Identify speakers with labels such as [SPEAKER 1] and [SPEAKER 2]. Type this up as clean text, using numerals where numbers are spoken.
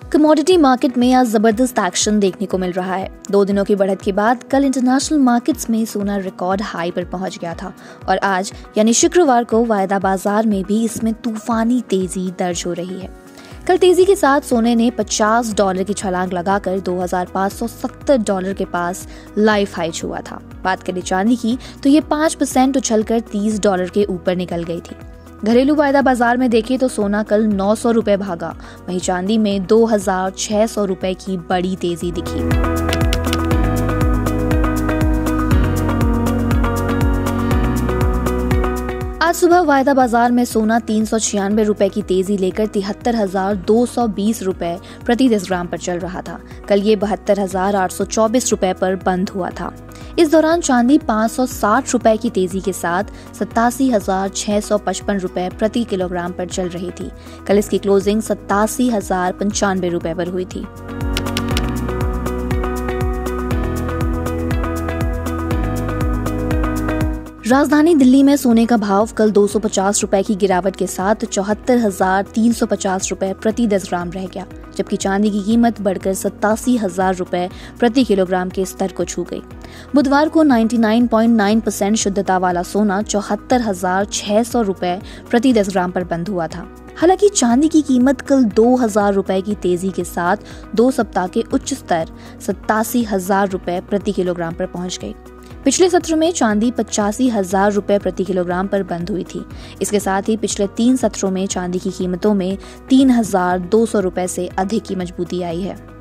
[SPEAKER 1] Commodity market में आज जबरदस्त एक्शन देखने को मिल रहा है। 2 दिनों की बढ़त के बाद कल इंटरनेशनल मार्केट्स में सोना रिकॉर्ड हाई पर पहुंच गया था और आज यानी शुक्रवार को वायदा बाजार में भी इसमें तूफानी तेजी दर्ज हो रही है। कल तेजी के साथ सोने ने $50 की छलांग लगाकर $2,570 के पास लाइफ हाई छुआ था। बात करें चांदी की तो ये 5% उछलकर $30 के ऊपर निकल गई थी। घरेलू वायदा बाजार में देखें तो सोना कल ₹900 भागा, वहीं चांदी में $2,600 की बड़ी तेजी दिखी। आज सुबह वायदा बाजार में सोना ₹396 की तेजी लेकर ₹73,220 प्रति 10 ग्राम पर चल रहा था। कल ये ₹72,824 पर बंद हुआ था। इस दौरान चांदी ₹560 की तेजी के साथ ₹87,655 प्रति किलोग्राम पर चल रही थी। कल इसकी क्लोजिंग ₹87,095 पर हुई थी। राजधानी दिल्ली में सोने का भाव कल ₹250 की गिरावट के साथ ₹74,350 प्रति 10 ग्राम रह गया, जबकि चांदी की कीमत बढ़कर ₹87,000 प्रति किलोग्राम के स्तर को छू गई। बुधवार को 99.9% शुद्धता वाला सोना ₹74,600 प्रति 10 ग्राम पर बंद हुआ था। हालांकि चांदी की कीमत कल ₹2,000 की तेजी के साथ 2 सप्ताह के उच्च स्तर ₹87,000 प्रति किलोग्राम पर पहुंच गई। पिछले सत्र में चांदी ₹85,000 प्रति किलोग्राम पर बंद हुई थी। इसके साथ ही पिछले 3 सत्रों में चांदी की कीमतों में ₹3,200 से अधिक की मजबूती आई है।